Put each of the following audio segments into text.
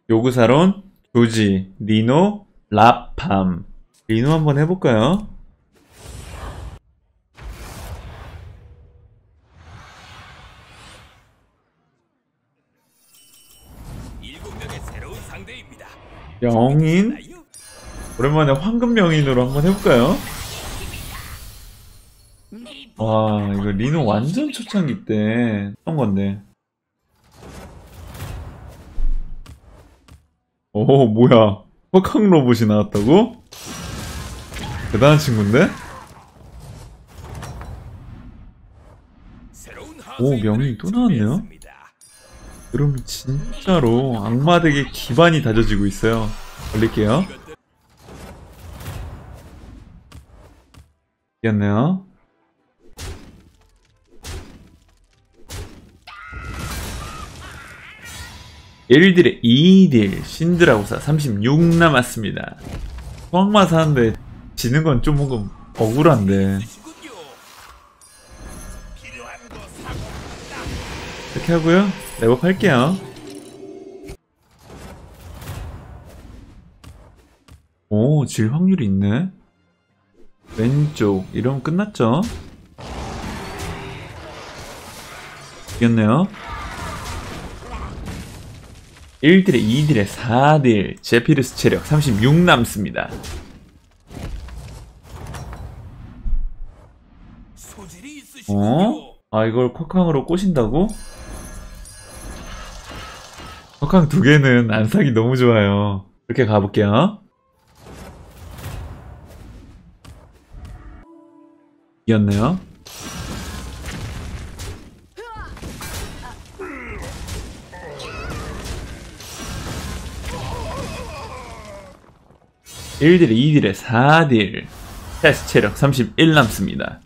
요구사론, 조지, 리노, 라팜. 리노 한번 해볼까요? 명인? 오랜만에 황금 명인으로 한번 해볼까요? 와, 이거 리노 완전 초창기 때 했던 건데. 오, 뭐야. 헉항 로봇이 나왔다고? 대단한 친구인데? 오, 명인이 또 나왔네요? 그럼 진짜로 악마덱의 기반이 다져지고 있어요. 올릴게요. 이겼네요. (1딜에) (2딜) 신드라고사 36 남았습니다. 소악마 사는데 지는 건 좀 뭔가 억울한데. 이렇게 하고요. 랩업 할게요. 오, 질 확률이 있네. 왼쪽 이러면 끝났죠? 이겼네요. 1딜에 2딜에 4딜 제피르스 체력 36 남습니다. 어? 아, 이걸 콱항으로 꼬신다고? 콱항 두 개는 안 사기 너무 좋아요. 이렇게 가볼게요. 이겼네요. (1딜에 2딜에 4딜) 테스트 체력 31 남습니다.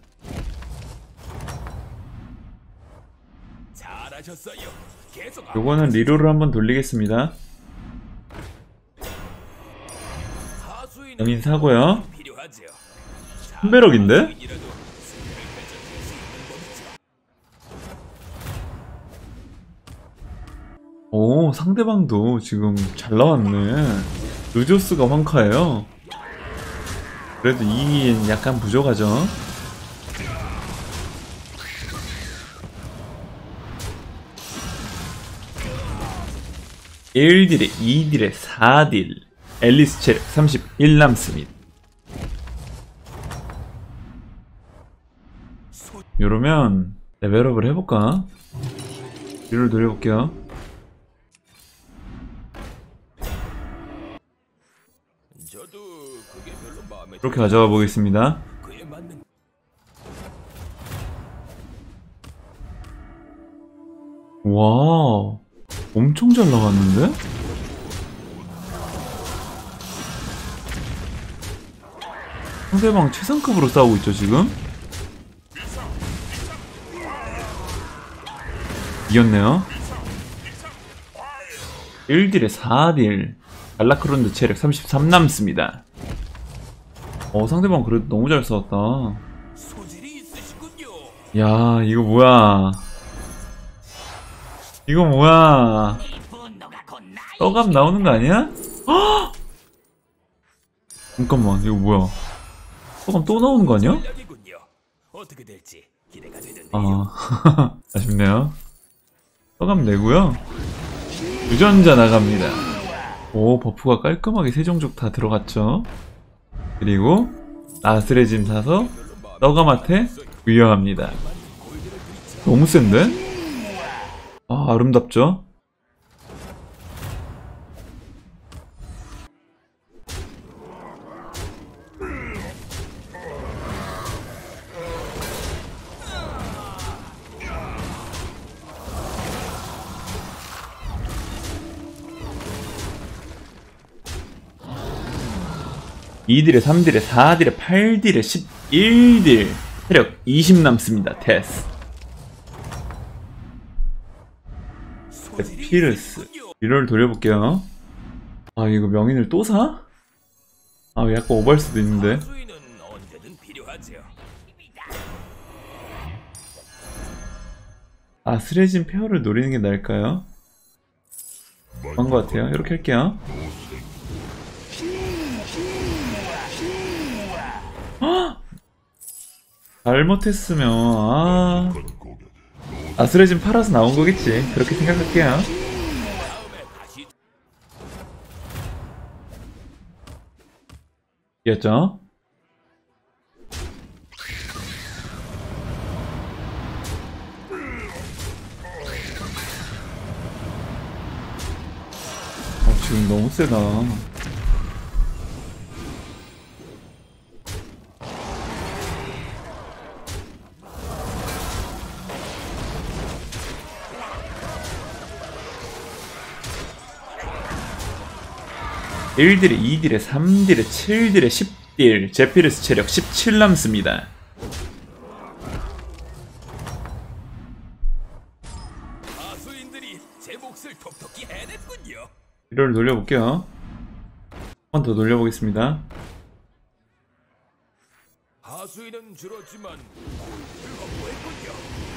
요거는 리로를 한번 돌리겠습니다. 영인 사고요. 3배럭인데? 오, 상대방도 지금 잘 나왔네. 루조스가 황카예요. 그래도 이기엔 약간 부족하죠. (1딜에 2딜에 4딜) 앨리스 체력 31 남습니다. 이러면 레벨업을 해볼까? 뒤를 돌려볼게요. 이렇게 가져가 보겠습니다. 와, 엄청 잘 나왔는데? 상대방 최상급으로 싸우고 있죠 지금? 이겼네요. 1딜에 4딜 갈라크론드 체력 33 남습니다. 상대방 그래도 너무 잘 싸웠다. 야, 이거 뭐야. 이거 뭐야. 떡감 나오는 거 아니야? 헉! 잠깐만, 이거 뭐야. 떡감 또 나오는 거 아니야? 아, 아쉽네요. 떡감 내고요. 유전자 나갑니다. 오, 버프가 깔끔하게 세 종족 다 들어갔죠. 그리고 나스레짐 사서 떡감한테 위협합니다. 너무 센데? 아, 아름답죠? (2딜에) (3딜에) (4딜에) (8딜에) (11딜) 체력 20 남습니다. 테스 피르스 리롤 돌려볼게요. 아, 이거 명인을 또 사? 아, 약간 오버할 수도 있는데. 아, 스레진 페어를 노리는 게 나을까요? 한 것 같아요. 이렇게 할게요. 헉! 잘못했으면 아스레진 팔아서 나온 거겠지. 그렇게 생각할게요. 이었죠? 지금 너무 세다. (1딜에) (2딜에) (3딜에) (7딜에) (10딜) 제피르스 체력 17 남습니다. 하수인들이 제 몫을 톡톡히 해냈군요. 이를 돌려볼게요. 한 번 더 돌려보겠습니다. 하수인은 줄었지만 골드를 확보했군요.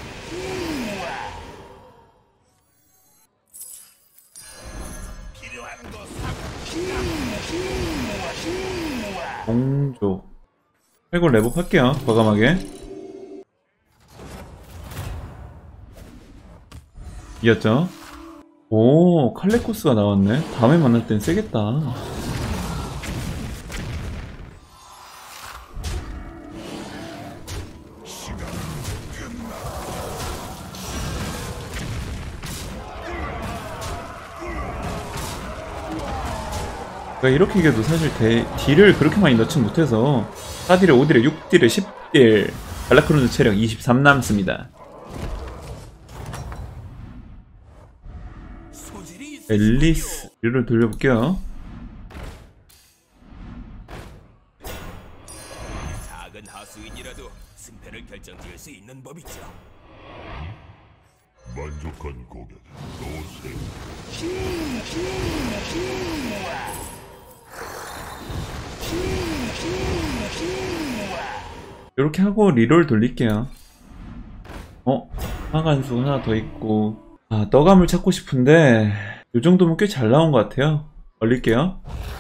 필요한 거 공조 해골 레벨업 할게요. 과감하게. 이겼죠? 오, 칼레코스가 나왔네. 다음에 만날 땐 세겠다. 그러니까 이렇게 이겨도 사실 딜을 그렇게 많이 넣진 못해서 4딜에 5딜에 6딜에 10딜 갈라크론즈 체력 23 남습니다. 앨리스 를 돌려볼게요. 작은 하수인이라도 승패를 결정지을 수 있는 법이죠. 만족한 고객 노세. 이렇게 하고 리롤 돌릴게요. 하간수 하나 더 있고. 떠감을 찾고 싶은데 이 정도면 꽤 잘 나온 것 같아요. 얼릴게요.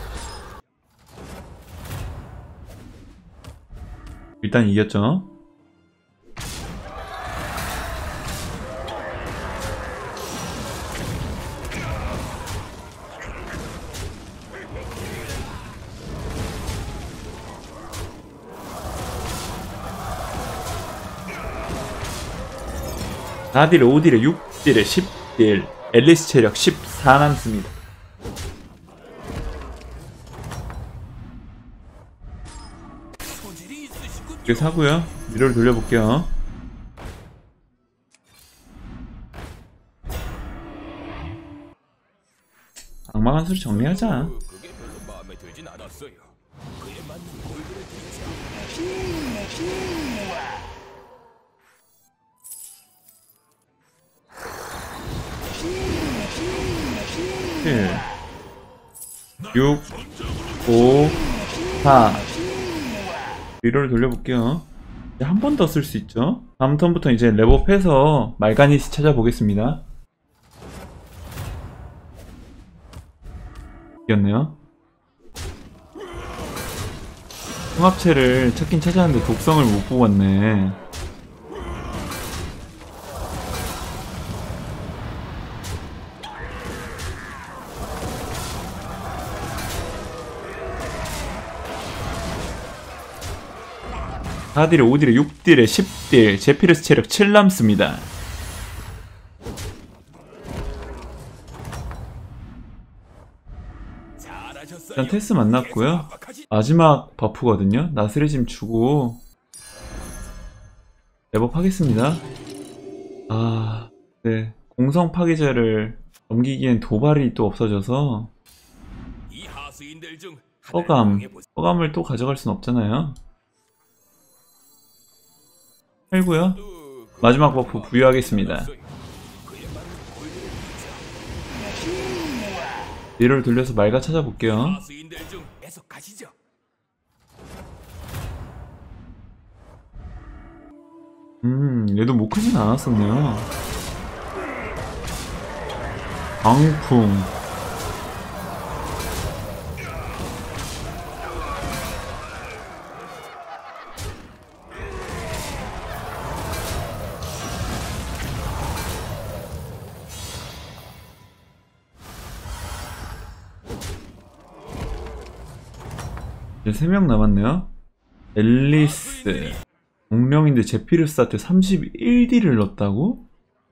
일단 이겼죠. (4딜에) (5딜에) (6딜에) (10딜) 앨리스 체력 14 남습니다. 이렇게 사고요. 미러를 돌려볼게요. 악마한 수를 정리하자. 그게 별로 마음에 들진 않았어요. 그에 맞는 골드를 드리죠. 7 6 5 4 리롤 돌려볼게요. 이제 한 번 더 쓸 수 있죠. 다음 턴부터 이제 랩업해서 말가니스 찾아보겠습니다. 이겼네요. 통합체를 찾긴 찾았는데 독성을 못 뽑았네. (4딜에) (5딜에) (6딜에) (10딜) 제피르스 체력 7 남습니다. 일단 테스 만났고요. 마지막 버프거든요. 나스레짐 주고 랩업 하겠습니다. 네. 공성 파괴자를 넘기기엔 도발이 또 없어져서 허감을 또 가져갈 순 없잖아요. 팔고요. 마지막 버프 부여하겠습니다. 얘를 돌려서 말가 찾아볼게요. 얘도 못 크진 않았었네요. 강풍 이제 3명 남았네요. 앨리스 공룡인데 제피루스한테 31딜을 넣었다고?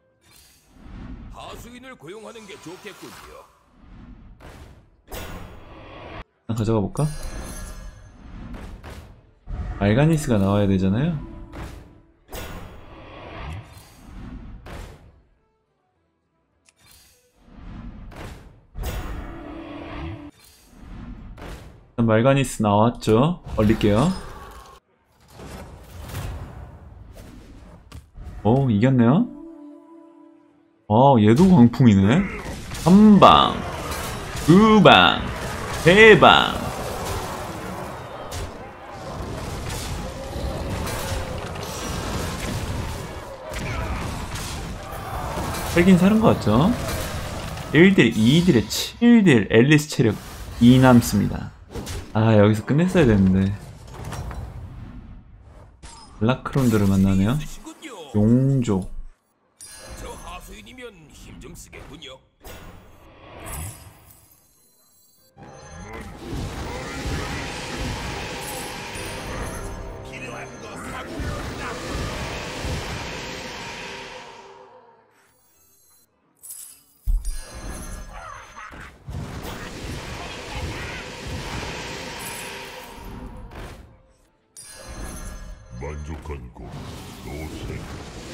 하수인을 고용하는 게 좋겠군요. 하나 가져가 볼까? 말가니스가 나와야 되잖아요. 일단 말가니스 나왔죠. 얼릴게요. 오, 이겼네요. 얘도 광풍이네. 3방 2방 3방. 살긴 사는 것 같죠? 1딜, 2딜에 7딜, 앨리스 체력 2 남습니다. 아, 여기서 끝냈어야 되는데. 라크론드를 만나네요. 있으시군요. 용조. 저 하수인이면 힘 좀 쓰겠군요. 만족한 고객 또 생각.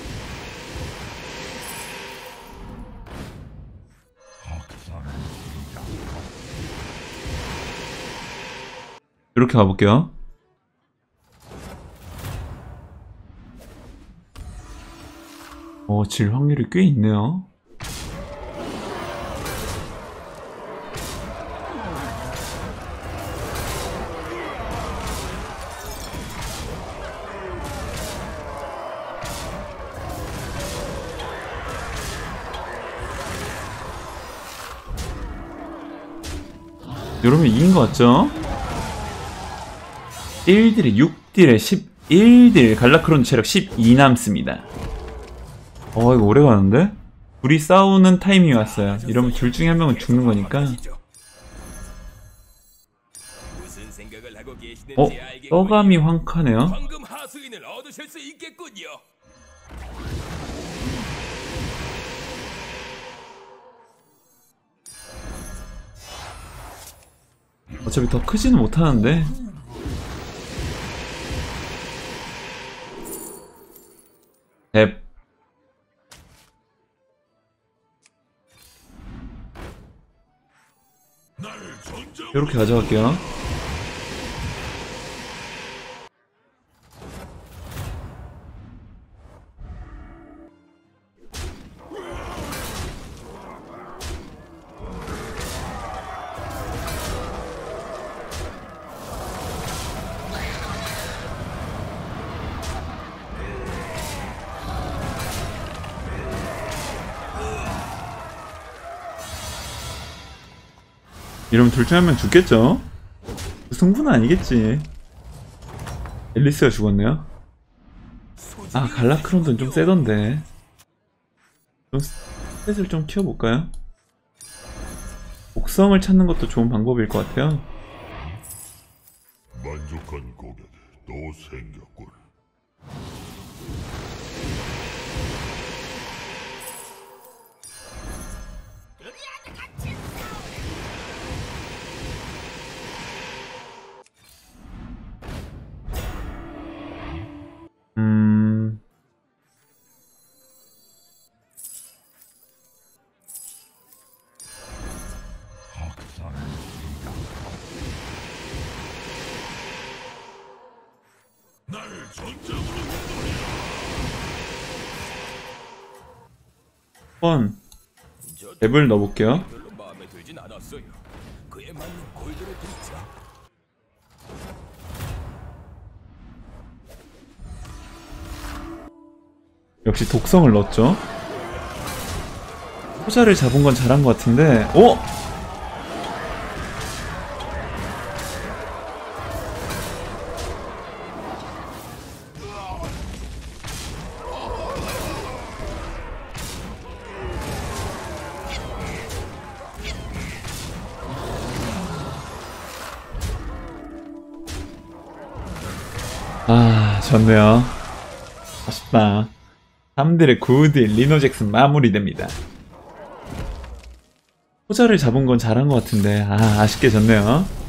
학살은 시작. 이렇게 가볼게요. 질 확률이 꽤 있네요. 이러면 이긴 것 같죠? 1딜에 6딜에 11딜, 갈라크론 체력 12 남습니다. 이거 오래 가는데? 둘이 싸우는 타이밍이 왔어요. 이러면 둘 중에 한 명은 죽는 거니까. 무슨 생각을 하고 계시는지 알겠군요. 떠감이 황카네요. 방금 하수인을 얻으실 수 있겠군요. 어차피 더 크지는 못하는데. 뎁. 이렇게 가져갈게요. 이러면 둘 중에 한 명 죽겠죠? 승부는 아니겠지. 앨리스가 죽었네요. 아, 갈라크론드는 좀 세던데. 좀 스탯을 좀 키워볼까요? 곡성을 찾는 것도 좋은 방법일 것 같아요. 만족한 고객 또 생겼군. 학살은 시작. 날 전장으로 한번 저 랩을 넣어볼게요. 별로 마음에 들진 않았어요. 그에 맞는 골드를 드리자. 역시 독성을 넣었죠. 호자를 잡은 건 잘한 것 같은데, 오! 아, 졌네요. 아쉽다. 3딜의 9딜 리노 잭슨 마무리됩니다. 호자를 잡은 건 잘한 것 같은데, 아, 아쉽게 졌네요.